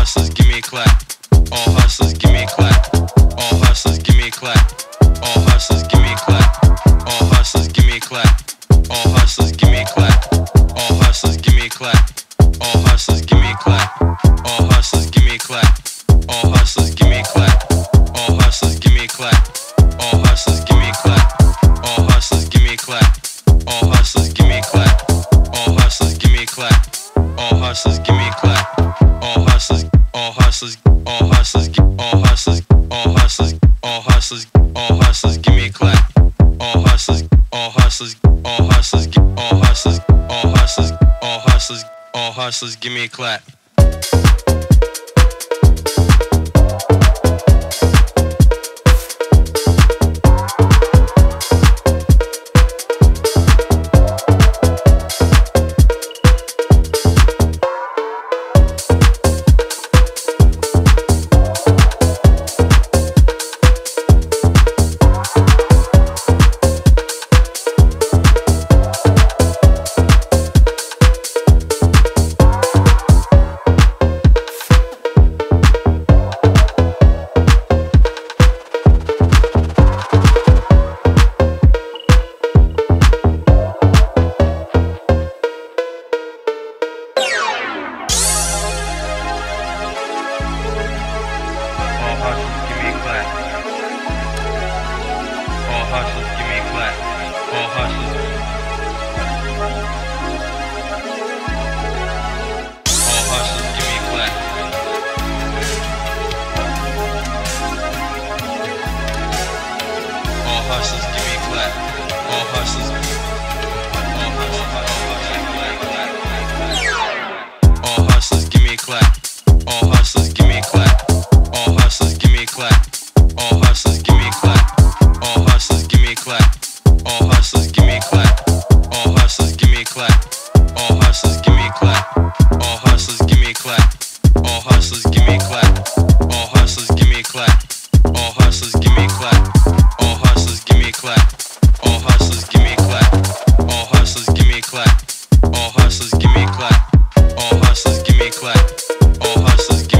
hustlers, give me a clap. All hustlers, give me a clap. All hustlers, give me a clap. All hustlers, give me a clap. All hustlers, give me a clap. All hustlers, give me a clap. All hustlers, give me a clap. All hustlers, give me a clap. All hustlers, give me a clap. All hustlers, give me a clap. All hustlers, give me a clap. All hustlers, give me a clap. All hustlers, give me a clap. All hustlers, give me a clap. All hustlers, give me a clap. All hustlers, give me a clap. All hustlers, all hustlers, all hustlers, all hustlers, all hustlers, all hustlers, all hustlers, give me a clap. All hustlers, all hustlers, all hustlers, all hustlers, all hustlers, all hustlers, all hustlers, give me a clap. All hustlers, give me a clap. All hustlers, give me a clap. All hustlers, give me a clap. All hustlers, give me a clap. All hustlers, give me a clap. All hustlers, give